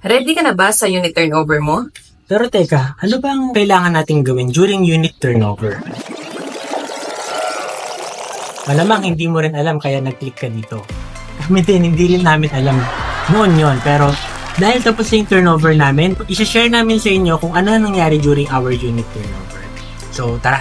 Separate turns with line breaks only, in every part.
Ready ka na ba sa unit turnover mo?
Pero teka, ano ba ang kailangan nating gawin during unit turnover? Malamang hindi mo rin alam kaya nag-click ka dito. Kami din, hindi rin namin alam noon yon. Pero dahil tapos na yung turnover namin, isa-share namin sa inyo kung ano nangyari during our unit turnover. So, tara!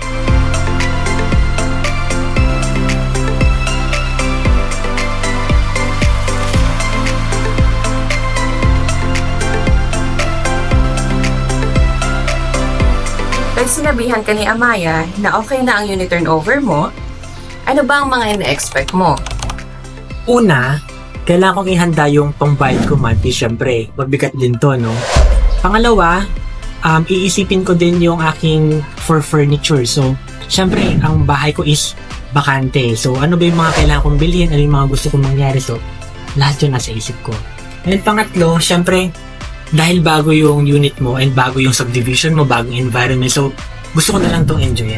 Pag sinabihan ka ni Amaya na okay na ang unit turnover mo, ano ba ang mga ina-expect mo?
Una, kailangan kong ihanda yung pangbayad ko monthly. Siyempre, mabigat din to, no? Pangalawa, iisipin ko din yung aking for furniture. So, siyempre, ang bahay ko is bakante. So, ano ba yung mga kailangan kong bilhin? Ano yung mga gusto kong mangyari? So, lahat yun nasa isip ko. And pangatlo, siyempre, dahil bago yung unit mo and bago yung subdivision mo, bagong environment. So, gusto ko na lang itong enjoyin.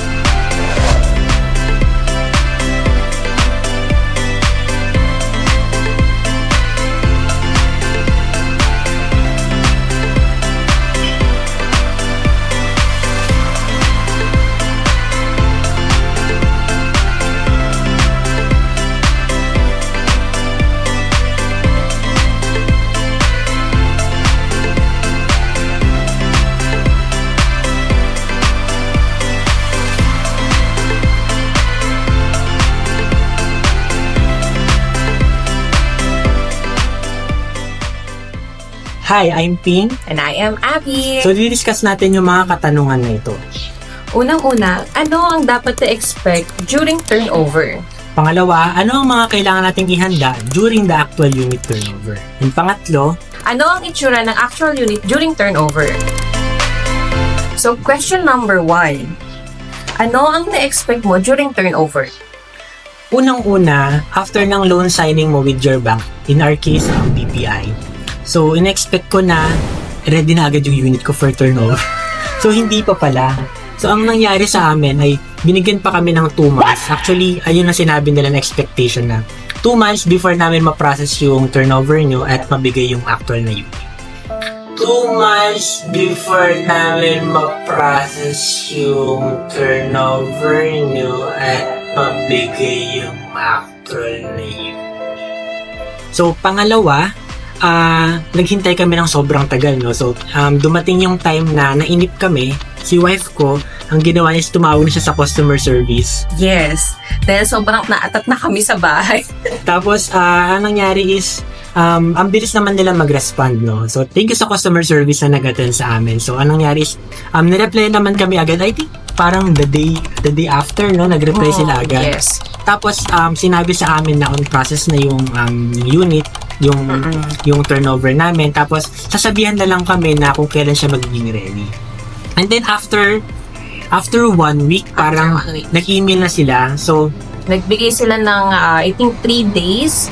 Hi, I'm Ping.
And I am Abby.
So, di-discuss natin yung mga katanungan na ito.
Unang-una, ano ang dapat na-expect during turnover?
Pangalawa, ano ang mga kailangan nating ihanda during the actual unit turnover? And pangatlo,
ano ang itsura ng actual unit during turnover? So, question number 1. Ano ang na-expect mo during turnover?
unang-una, after ng loan signing mo with your bank, in our case, ang BPI, so, in-expect ko na ready na agad yung unit ko for turnover. So, hindi pa pala. So, ang nangyari sa amin ay binigyan pa kami ng 2 months. Actually, ayun na sinabi nila na expectation na 2 months before namin ma-process yung turnover nyo at mabigay yung actual na unit. 2 months before namin ma-process yung turnover nyo at mabigay yung actual na unit. So, pangalawa, naghintay kami ng sobrang tagal, no? So, dumating yung time na nainip kami, si wife ko, ang ginawa niya is tumawag na siya sa customer service.
Yes, dahil sobrang naatat na kami sa bahay.
Tapos, ang nangyari is, ang bilis naman nila mag-respond, no? So, thank you sa customer service na nag-attend sa amin. So, ang nangyari is, nireply naman kami agad. I think, parang the day after, no? Nag-reply sila agad.
Yes.
Tapos, sinabi sa amin na on process na yung unit, yung turnover namin. Tapos, sasabihan na lang kami na kung kailan siya magiging ready. And then, after 1 week, parang nag-email na sila. So,
nagbigay sila ng, I think, 3 days,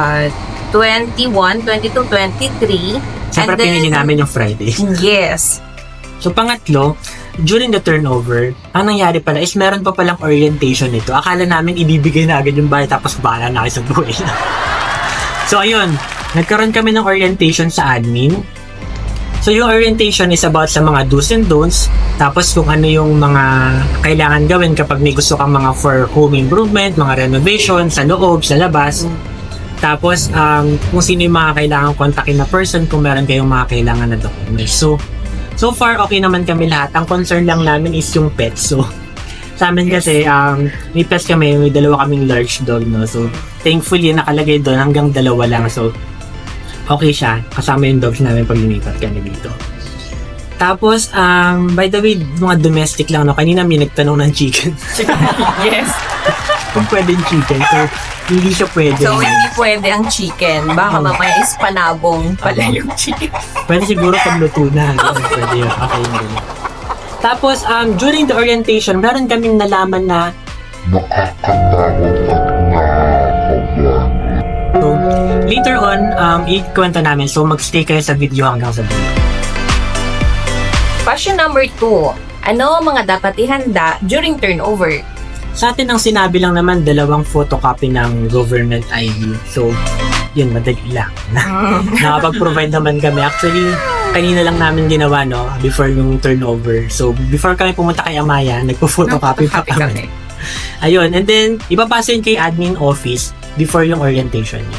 21, 22, 23.
siyempre pinili namin yung Friday.
Yes.
So, pangatlo, during the turnover, ang nangyari pala is meron pa palang orientation nito. Akala namin ibibigay na agad yung bahay tapos bahala na kayo sa buhay. So, ayun. Nagkaroon kami ng orientation sa admin. So, yung orientation is about sa mga do's and don'ts. Tapos, kung ano yung mga kailangan gawin kapag may gusto kang mga for home improvement, mga renovation, sa loob, sa labas. Tapos, kung sino yung mga kailangan kontakin na person kung meron kayong mga kailangan na documents. So far, okay naman kami lahat. Ang concern lang namin is yung pets. So, sa amin kasi, may pets kami, may 2 kaming large dog, no? So, thankfully, nakalagay doon hanggang 2 lang. So, okay siya. Kasama yung dogs namin pag lumipat kami dito. Tapos, by the way, mga domestic lang, no? Kanina may nagtanong ng chicken.
Yes.
Kung pwede yung chicken. So, hindi siya pwede.
So, hindi pwede ang chicken. Baka mamaya is panabong pala yung chicken.
Pwede siguro pagluto na. Pwede yun. Okay yun. Tapos, during the orientation, meron kaming nalaman na
nakakatawag at nakakabago.
So, later on, ikwento namin. So, magstay kayo sa video hanggang sa dulo.
Question number 2. Ano ang mga dapat ihanda during turnover?
Sa atin, ang sinabi lang naman, 2 photocopy ng government ID. So, yun, madali lang. Nakapag-provide naman kami. Actually, kanina lang namin ginawa, no? Before yung turnover. So, before kami pumunta kay Amaya, nagpo-photocopy pa kami. Ayun, and then, ipapasa yun kay admin office before yung orientation niyo.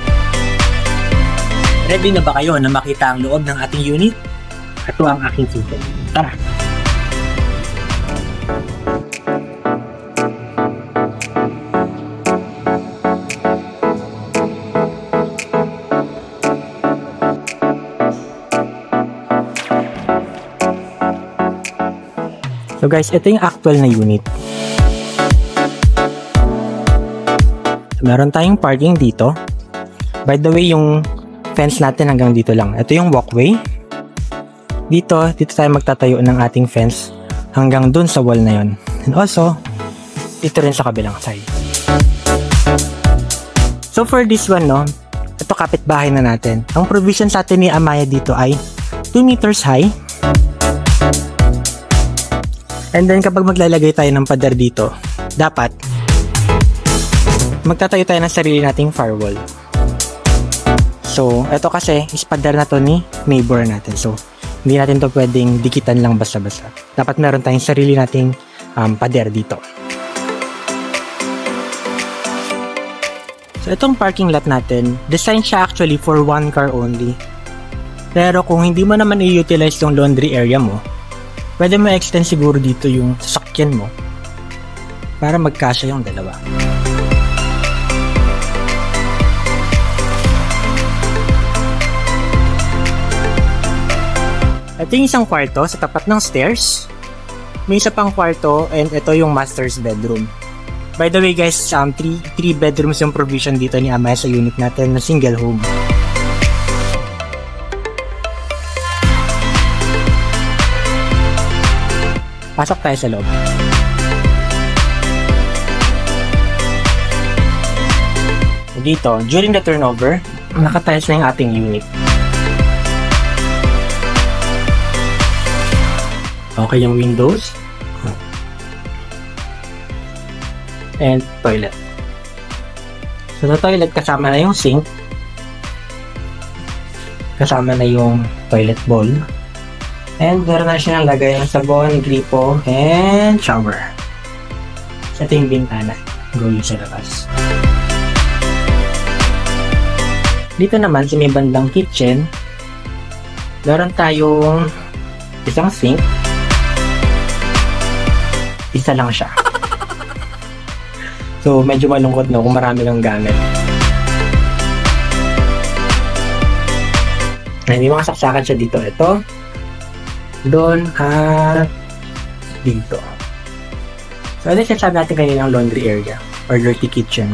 Ready na ba kayo na makita ang loob ng ating unit? Ito ang aking susunod. Tara! So guys, ito yung actual na unit. So, meron tayong parking dito. By the way, yung fence natin hanggang dito lang. Ito yung walkway. Dito tayo magtatayo ng ating fence hanggang dun sa wall na yon. And also, dito rin sa kabilang side. So for this one, no, ito kapitbahay na natin. Ang provision sa atin ni Amaya dito ay 2 meters high. And then kapag maglalagay tayo ng pader dito, dapat magtatayo tayo ng sarili nating firewall. So, ito kasi is pader na to ni neighbor natin. So, hindi natin to pwedeng dikitan lang basta-basta. Dapat meron tayong sarili nating pader dito. So, itong parking lot natin, design siya actually for 1 car only. Pero kung hindi mo naman i-utilize yung laundry area mo, pwede mo extend siguro dito yung sasakyan mo para magkasya yung dalawa. Ito yung isang kwarto sa tapat ng stairs. May isa pang kwarto and ito yung master's bedroom. By the way guys, 3 bedrooms yung provision dito ni Amaya sa unit natin na single home. Pasok tayo sa loob. Dito, during the turnover, nakatiles na yung ating unit. Okay yung windows. And toilet. So, sa toilet, kasama na yung sink. Kasama na yung toilet bowl. And meron na siya lagay ng sabon, gripo, and shower. Sa ating bintana, going sa labas. Dito naman sa may bandang kitchen, meron tayong isang sink. Isa lang siya. So, medyo malungkot no kung marami lang gamit. May mga saksakan siya dito. Ito, doon at dito. So, ano siya sabi natin kanina ng laundry area or dirty kitchen.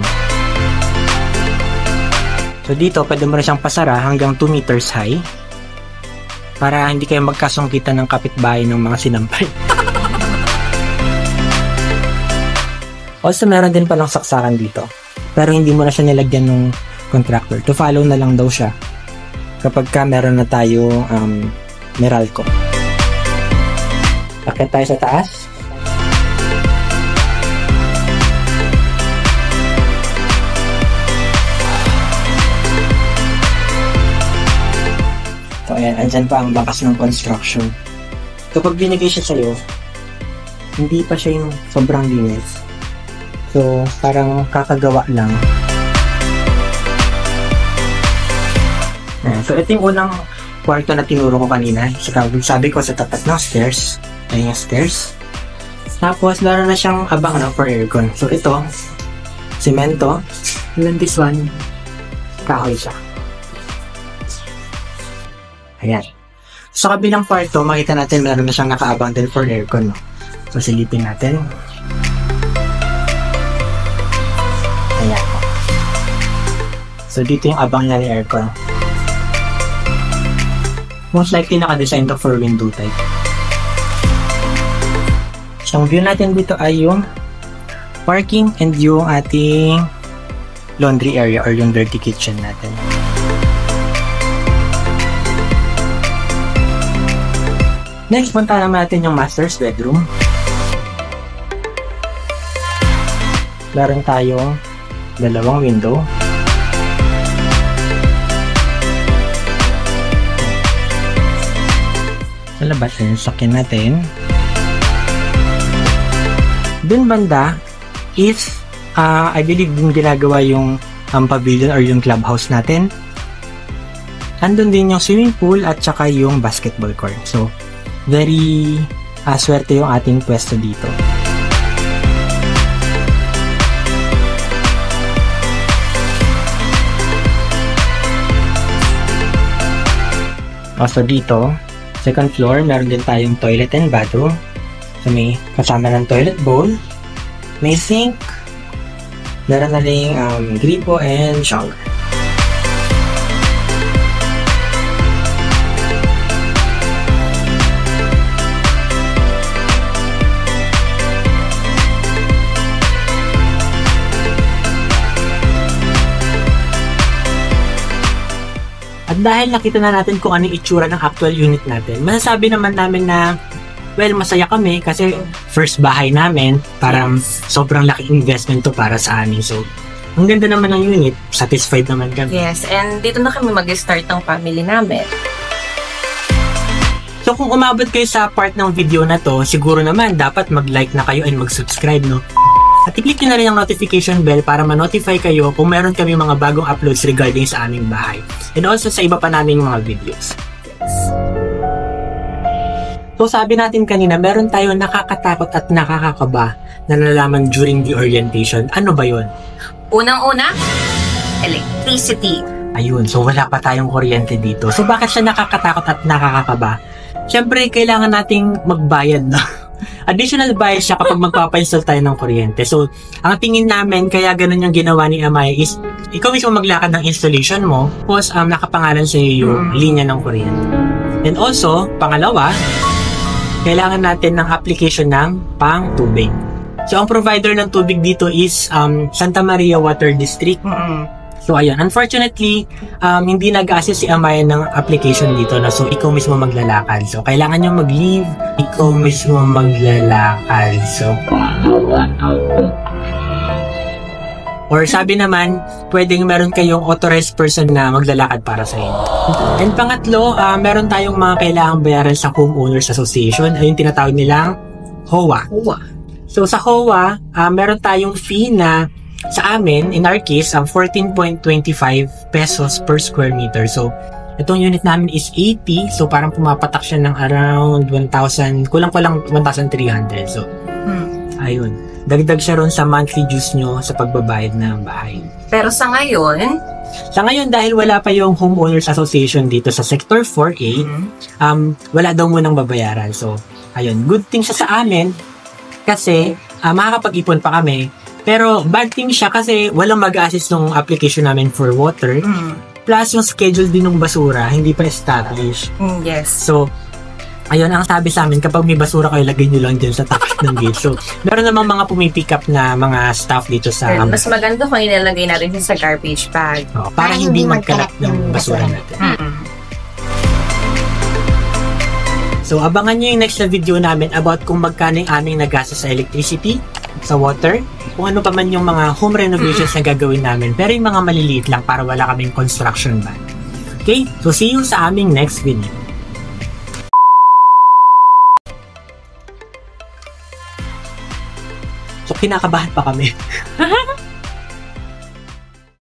So, dito, pwede mo rin siyang pasara hanggang 2 meters high para hindi kayo magkasungkitan ng kapitbahay ng mga sinampay. Also, meron din palang saksakan dito. Pero hindi mo na siya nilagyan ng contractor. To follow na lang daw siya kapag ka meron na tayo Meralco. Akit tayo sa taas. So, ayan. Andyan pa ang bakas ng construction. Kapag binigay siya sa'yo, hindi pa siya yung sobrang linis. So, parang kakagawa lang. So, ito yung unang kwarto na tinuro ko kanina. Sabi ko sa tapat ng stairs. Ayan yung stairs. Tapos, meron na siyang abang for aircon. So, ito, semento. And then this one, kahoy siya. Ayan. Sa kabilang kwarto, makita natin meron na siyang nakaabang din for aircon. No? So, silipin natin. Ayan. So, dito yung abang niya ni aircon. Most likely naka-design to for window type. So, ang view natin dito ay yung parking and yung ating laundry area or yung dirty kitchen natin. Next, punta naman natin yung master's bedroom. Meron tayong dalawang window. labas. Ayan, sakyan natin. Dun banda is, I believe dun ginagawa yung pavilion or yung clubhouse natin. Andun din yung swimming pool at saka yung basketball court. So, very swerte yung ating pwesto dito. So dito, second floor, meron din tayong toilet and bathroom. So may kasama ng toilet bowl, may sink, meron na rin gripo and shower. At dahil nakita na natin kung anong itsura ng actual unit natin, masasabi naman namin na, well, masaya kami kasi first bahay namin, parang sobrang laking investment to para sa amin. So, ang ganda naman ng unit, satisfied naman kami.
Yes, and dito na kami mag-start ng family namin.
So, kung umabot kayo sa part ng video na to, siguro naman dapat mag-like na kayo and mag-subscribe, no? At i-click nyo na rin ang notification bell para ma-notify kayo kung meron kami mga bagong uploads regarding sa aming bahay. And also sa iba pa naming mga videos. So sabi natin kanina, meron tayo nakakatakot at nakakakaba na nalaman during the orientation. Ano ba yun?
Unang-una, electricity.
Ayun, so wala pa tayong kuryente dito. So bakit siya nakakatakot at nakakakaba? Siyempre, kailangan nating magbayad na. Additional bayad siya kapag magpapa-install tayo ng kuryente. So, ang tingin namin, kaya ganun yung ginawa ni Amaya is, ikaw mismo maglakad ng installation mo, tapos nakapangalan sa iyo yung linya ng kuryente. And also, pangalawa, kailangan natin ng application ng pang-tubig. So, ang provider ng tubig dito is Santa Maria Water District. So, ayun. Unfortunately, hindi nag-assist si Amaya ng application dito na so, ikaw mismo maglalakad. So, kailangan nyo mag-leave, ikaw mismo maglalakad. So, or sabi naman, pwedeng meron kayong authorized person na maglalakad para sa inyo. And pangatlo, meron tayong mga kailangang bayaran sa Homeowners Association. Ayun tinatawag nilang HOA. So, sa HOA, meron tayong fee na sa amin, in our case, 14.25 pesos per square meter. So, itong unit namin is 80. So, parang pumapatak siya ng around 1,000, kulang-kulang 1,300. So, ayun. Dagdag siya ron sa monthly dues nyo sa pagbabayad ng bahay.
Pero sa ngayon,
dahil wala pa yung Homeowners Association dito sa Sector 4A, wala daw munang babayaran. So, ayun. Good thing siya sa amin kasi makakapag-ipon pa kami. Pero bad thing siya kasi walang mag-assist ng application namin for water. Plus yung schedule din ng basura, hindi pa established.
Yes.
So, ayun ang sabi sa amin, kapag may basura kayo, lagay nyo lang dyan sa tapat ng gate. So, meron namang mga pumipick up na mga staff dito sa...
Mas maganda kung ilalagay natin sa garbage bag.
Para hindi magkalat ng basura natin. So, abangan nyo yung next na video namin about kung magkano yung aming nagastos sa electricity, sa water, kung ano pa man yung mga home renovations na gagawin namin. Pero yung mga maliliit lang para wala kaming construction ban. Okay? So, see you sa aming next video. So, kinakabahan pa kami.